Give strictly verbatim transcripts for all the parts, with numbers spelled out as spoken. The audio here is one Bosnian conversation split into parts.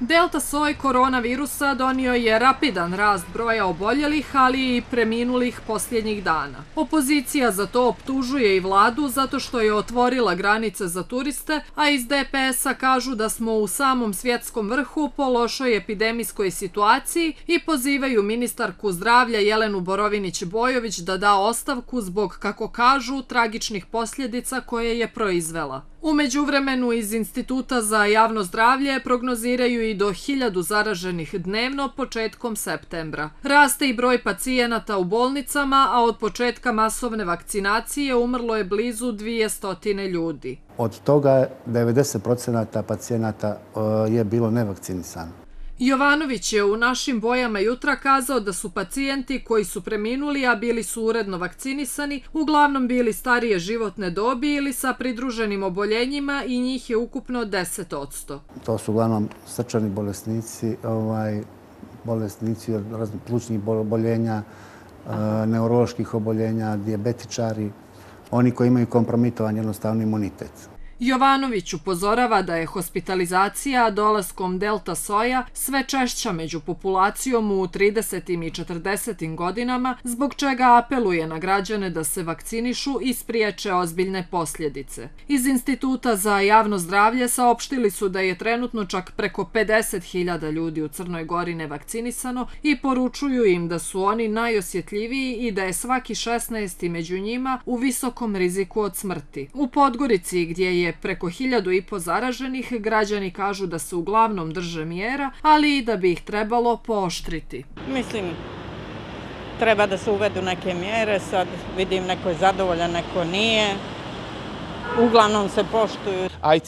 Delta soj koronavirusa donio je rapidan rast broja oboljelih, ali i preminulih posljednjih dana. Opozicija za to optužuje i vladu zato što je otvorila granice za turiste, a iz D P S-a kažu da smo u samom svjetskom vrhu po lošoj epidemijskoj situaciji i pozivaju ministarku zdravlja Jelenu Borovinić-Bojović da da ostavku zbog, kako kažu, tragičnih posljedica koje je proizvela. U međuvremenu iz Instituta za javno zdravlje prognoziraju i do hiljadu zaraženih dnevno početkom septembra. Raste i broj pacijenata u bolnicama, a od početka masovne vakcinacije umrlo je blizu dvjesto ljudi. Od toga devedeset procenata pacijenata je bilo nevakcinisano. Jovanović je u našim bojama jutra kazao da su pacijenti koji su preminuli, a bili su uredno vakcinisani, uglavnom bili starije životne dobi ili sa pridruženim oboljenjima i njih je ukupno deset posto. To su uglavnom srčani bolesnici, ovaj, bolesnici od raznih plućnih oboljenja, neuroloških oboljenja, dijabetičari, oni koji imaju kompromitovan jednostavno imunitet. Jovanović upozorava da je hospitalizacija dolaskom delta soja sve češća među populacijom u tridesetim i četrdesetim godinama, zbog čega apeluje na građane da se vakcinišu i spriječe ozbiljne posljedice. Iz Instituta za javno zdravlje saopštili su da je trenutno čak preko pedeset hiljada ljudi u Crnoj Gori nevakcinisano i poručuju im da su oni najosjetljiviji i da je svaki šesnaesti među njima u visokom riziku od smrti. U Podgorici, gdje je preko hiljadu i po zaraženih, građani kažu da se uglavnom drže mjera, ali i da bi ih trebalo pooštriti. Mislim, treba da se uvedu neke mjere, sad vidim neko je zadovoljan, neko nije. Uglavnom se poštuju.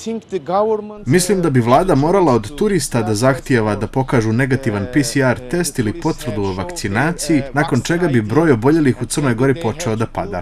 Mislim da bi vlada morala od turista da zahtijeva da pokažu negativan P C R test ili potvrdu o vakcinaciji, nakon čega bi broj oboljelih u Crnoj Gori počeo da pada.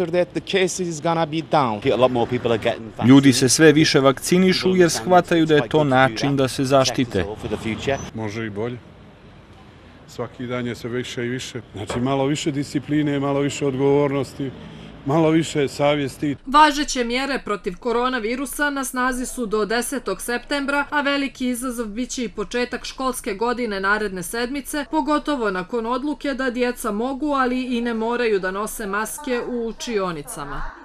Ljudi se sve više vakcinišu jer shvataju da je to način da se zaštite. Može i bolje. Svaki dan je sve više i više. Znači malo više discipline, malo više odgovornosti. Malo više savjesti. Važeće mjere protiv koronavirusa na snazi su do desetog septembra, a veliki izazov biće i početak školske godine naredne sedmice, pogotovo nakon odluke da djeca mogu, ali i ne moraju da nose maske u učionicama.